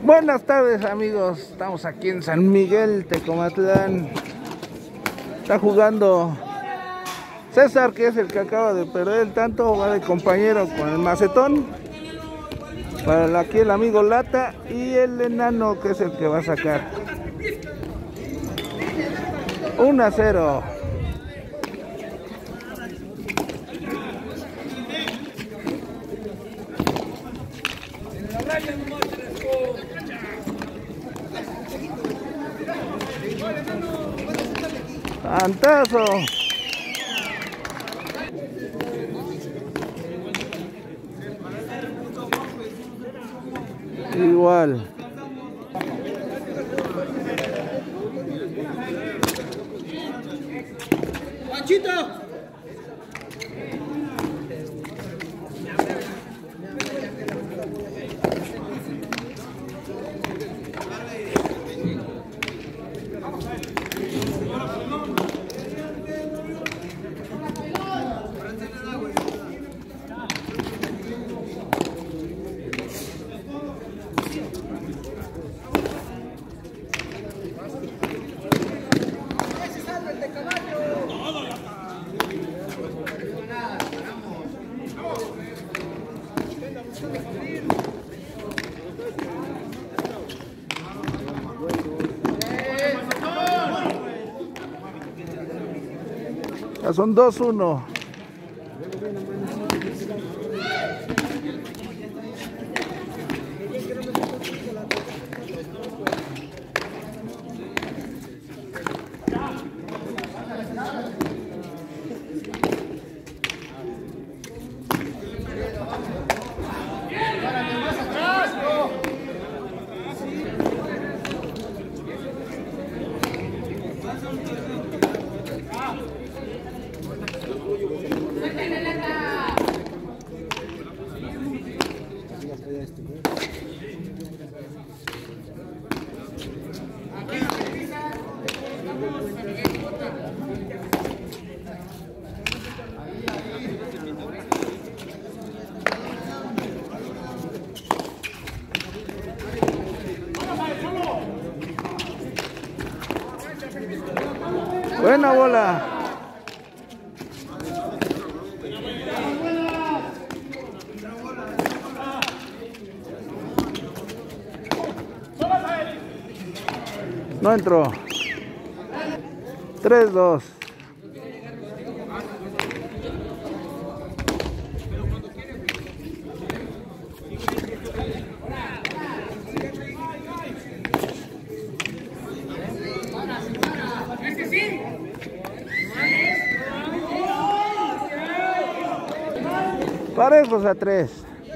Buenas tardes, amigos, estamos aquí en San Miguel, Tecomatlán. Está jugando César, que es el que acaba de perder el tanto, va de compañero con el Macetón. Para aquí el amigo Lata y el Enano, que es el que va a sacar. 1-0. ¡Tantazo! Igual. ¡Machito! Ya son 2-1. Buena bola. No entró. 3-2. Parejos a 3.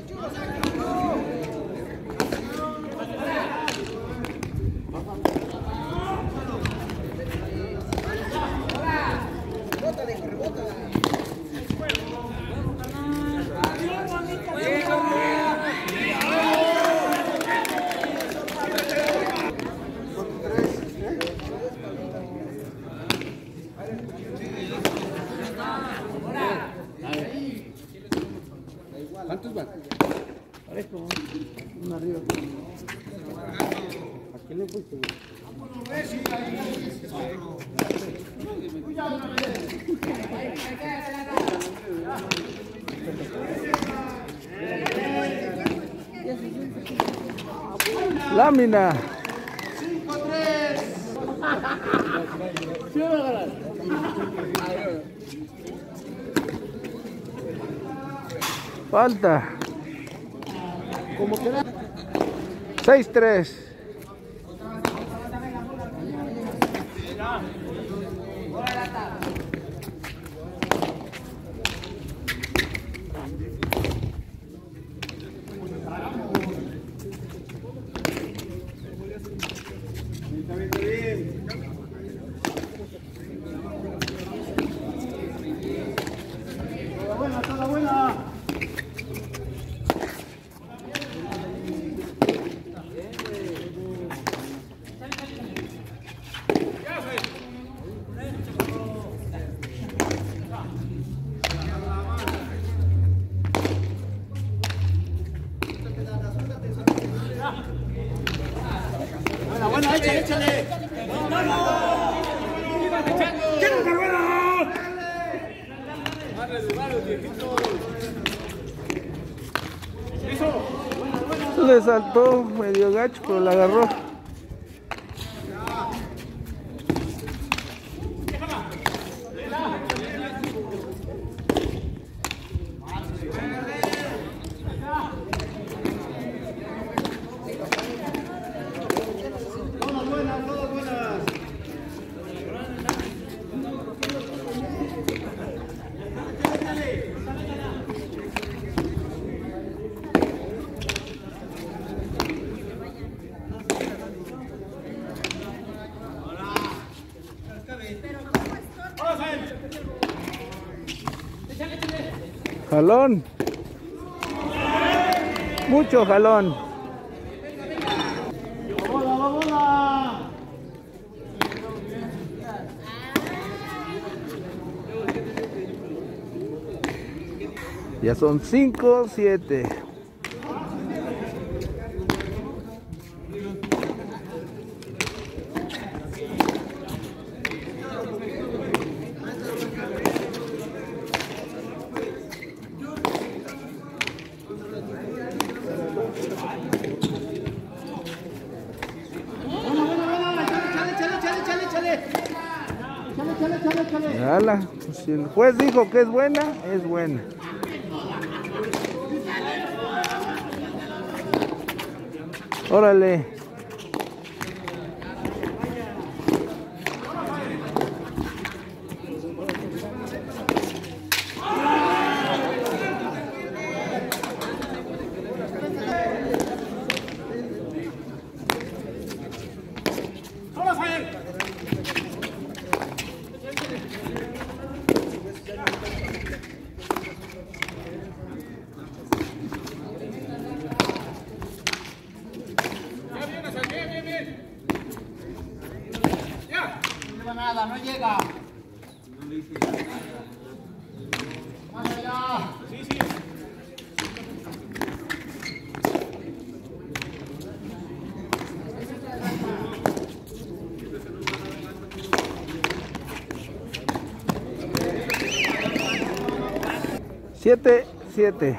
¿Cuántos van? Parejo, uno arriba. ¿A quién le fuiste? Lámina. 5-3. Falta. ¿Cómo queda? 6-3. Toda buena. Bueno, échale, échale. Le saltó medio gacho, pero la agarró. Jalón. Mucho jalón. Ya son 5-7. Ala, si el juez dijo que es buena, es buena. Órale. Nada, no llega. Más allá. Sí, sí. Siete, 7.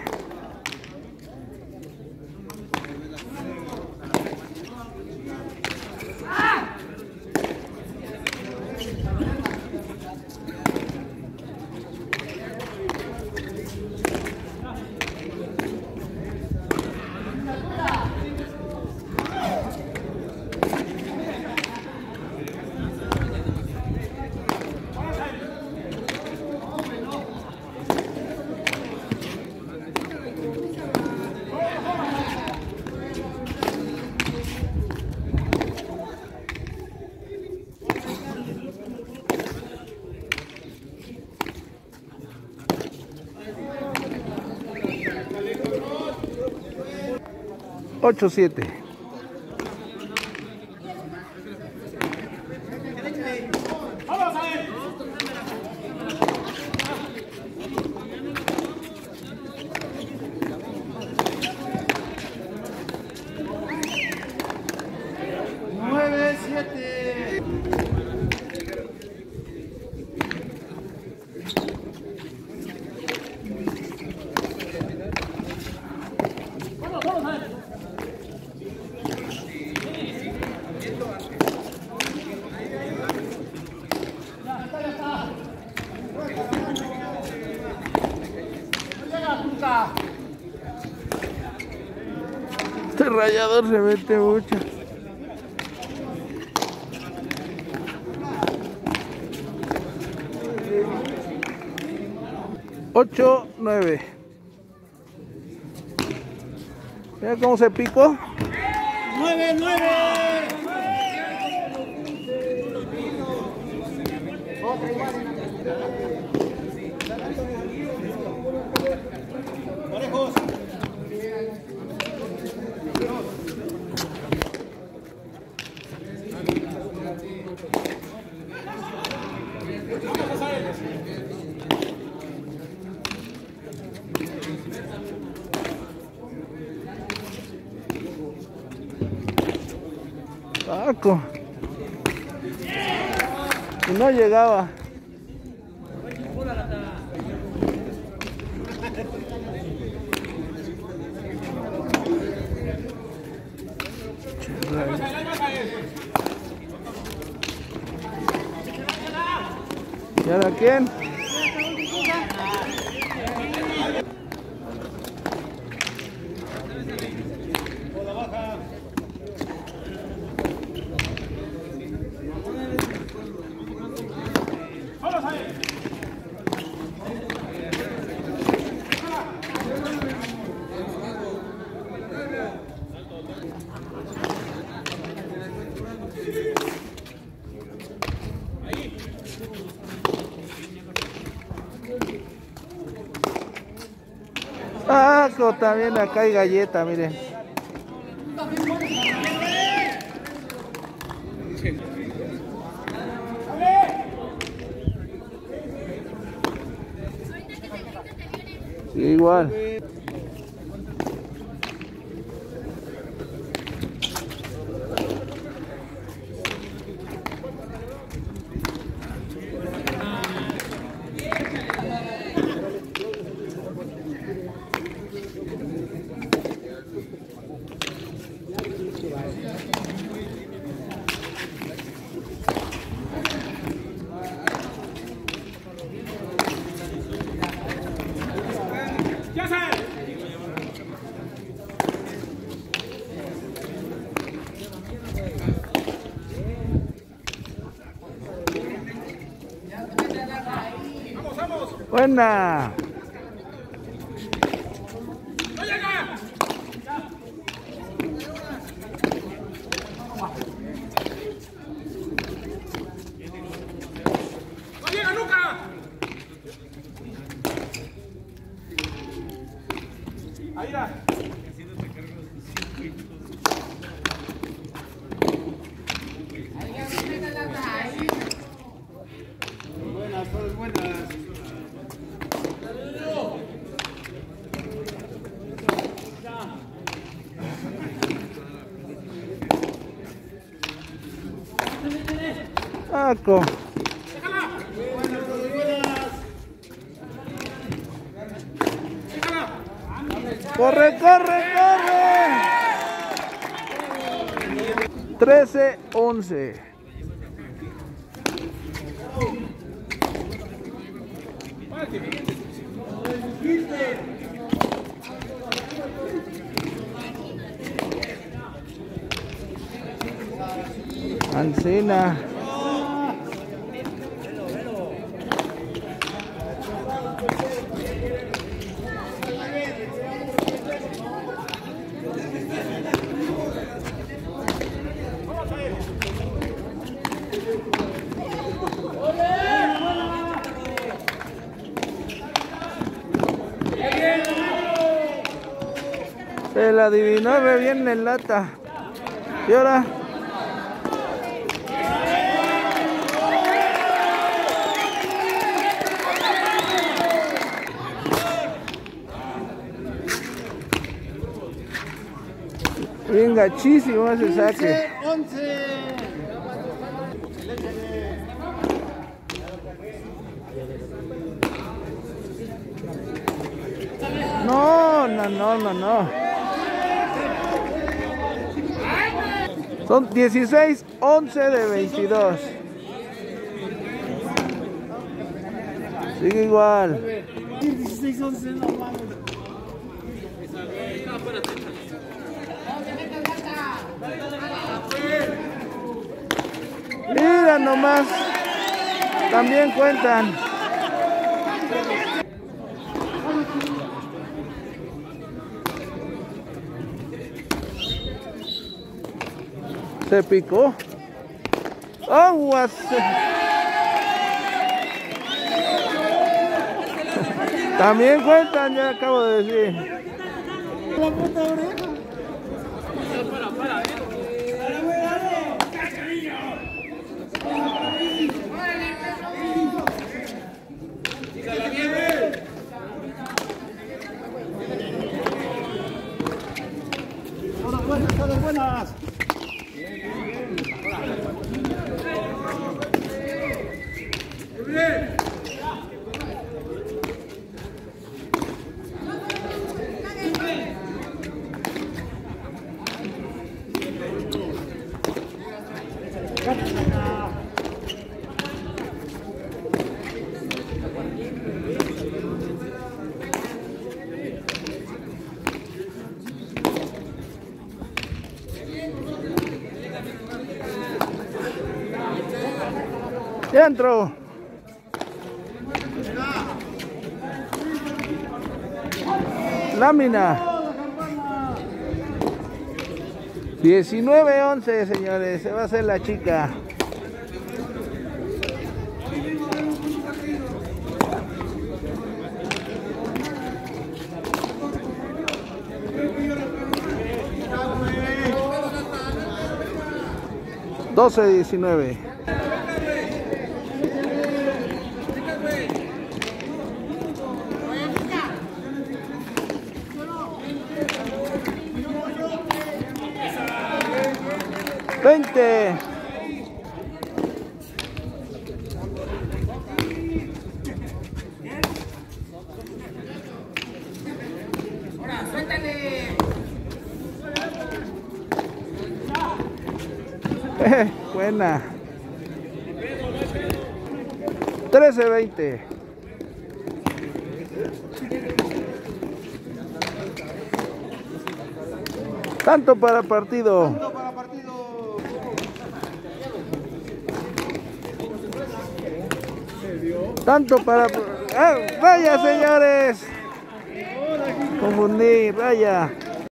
Ocho, 7. Nueve, 7. Este rayador se mete mucho. Ocho, 9. Mira cómo se picó. 9, 9. Parejos. Paco. Y no llegaba. ¿Y ahora quién? Paco, también acá hay galleta, miren. Igual. Buena. Paco. Corre, corre, corre. 13-11. Ancina. Se la adivinó re bien en lata. Y ahora bien gachísimo ese saque. 11. No, no, no, no, no. Son 16-11 de 22. Sigue igual. 16-11 normal. Mira nomás. También cuentan. Se picó. Aguas. También cuentan, ya acabo de decir. La puta oreja. Buenas, buenas. Ya entró. Lámina. 19-11, señores. Se va a hacer la chica. $12-19. $20. Buena. 13-20. Tanto para partido. Tanto para... ¡Ah, vaya, señores! Confundí, vaya.